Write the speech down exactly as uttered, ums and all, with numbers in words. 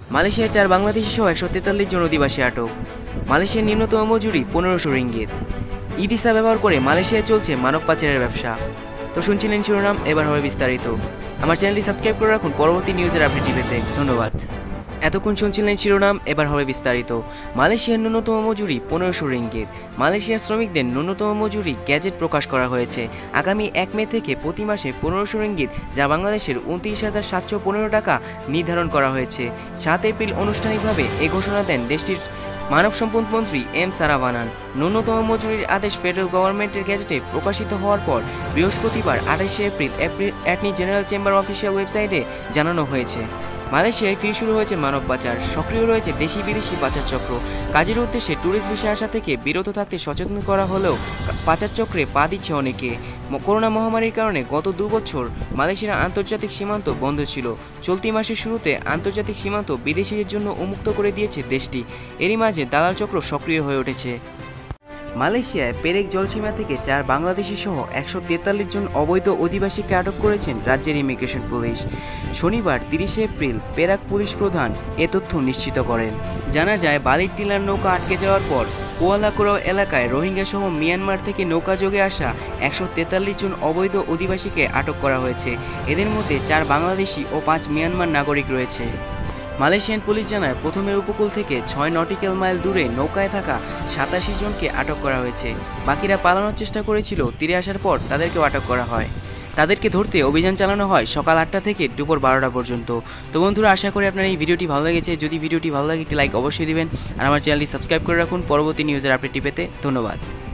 মালয়েশিয়ায় চার বাংলাদেশি সহ একশো তেতাল্লিশ জন অধিবাসী আটক। মালয়েশিয়ার নিম্নতম মজুরি পনেরোশো রিঙ্গিত। ই ভিসা ব্যবহার করে মালয়েশিয়ায় চলছে মানব পাচারের ব্যবসা। তো শুনছিলেন শিরোনাম, এবার হবে বিস্তারিত। আমার চ্যানেলটি সাবস্ক্রাইব করে রাখুন পরবর্তী নিউজের আপডেটটি পেতে। ধন্যবাদ। এতক্ষণ শুনছিলেন শিরোনাম, এবার হবে বিস্তারিত। মালয়েশিয়ার ন্যূনতম মজুরি পনেরোশো রিঙ্গিত। মালয়েশিয়ার শ্রমিকদের ন্যূনতম মজুরি গ্যাজেট প্রকাশ করা হয়েছে। আগামী এক মে থেকে প্রতি মাসে পনেরোশো রিঙ্গিত, যা বাংলাদেশের উনত্রিশ হাজার সাতশো পনেরো টাকা নির্ধারণ করা হয়েছে। সাত এপ্রিল আনুষ্ঠানিকভাবে এ ঘোষণা দেন দেশটির মানব সম্পদ মন্ত্রী এম সারাভানান। ন্যূনতম মজুরির আদেশ ফেডারেল গভর্নমেন্টের গ্যাজেটে প্রকাশিত হওয়ার পর বৃহস্পতিবার আঠাশে April April attorney general chamber official ওয়েবসাইটে জানানো হয়েছে। মালয়েশিয়ায় ফিরে শুরু হয়েছে মানব পাচার। সক্রিয় রয়েছে দেশি বিদেশি পাচার চক্র। কাজের উদ্দেশ্যে ট্যুরিস্ট ভিসা আসা থেকে বিরত থাকতে সচেতন করা হলেও পাচার চক্রে পা দিচ্ছে অনেকে। করোনা মহামারীর কারণে গত দু বছর মালয়েশিয়ার আন্তর্জাতিক সীমান্ত বন্ধ ছিল। চলতি মাসের শুরুতে আন্তর্জাতিক সীমান্ত বিদেশিদের জন্য উন্মুক্ত করে দিয়েছে দেশটি। এরই মাঝে দালাল চক্র সক্রিয় হয়ে উঠেছে। মালয়েশিয়ায় পেরেক জলসীমা থেকে চার বাংলাদেশি সহ একশো তেতাল্লিশ জন অবৈধ অধিবাসীকে আটক করেছেন রাজ্যের ইমিগ্রেশন পুলিশ। শনিবার তিরিশে এপ্রিল পেরাক পুলিশ প্রধান এ তথ্য নিশ্চিত করেন। জানা যায়, বালির টিলার নৌকা আটকে যাওয়ার পর কুয়ালাকুড়াও এলাকায় রোহিঙ্গা সহ মিয়ানমার থেকে নৌকাযোগে আসা একশো তেতাল্লিশ জন অবৈধ অধিবাসীকে আটক করা হয়েছে। এদের মধ্যে চার বাংলাদেশি ও পাঁচ মিয়ানমার নাগরিক রয়েছে। মালয়েশিয়ান পুলিশ জানায়, প্রথমের উপকূল থেকে ছয় নটিক্যাল মাইল দূরে নৌকায় থাকা সাতাশি জনকে আটক করা হয়েছে। বাকিরা পালানোর চেষ্টা করেছিল। তীরে আসার পর তাদেরকেও আটক করা হয়। তাদেরকে ধরতে অভিযান চালানো হয় সকাল আটটা থেকে দুপুর বারোটা পর্যন্ত। তো বন্ধুরা, আশা করি আপনার এই ভিডিওটি ভালো লেগেছে। যদি ভিডিওটি ভালো লাগে একটি লাইক অবশ্যই দিবেন আর আমার চ্যানেলটি সাবস্ক্রাইব করে রাখুন পরবর্তী নিউজের আপডেটটি পেতে। ধন্যবাদ।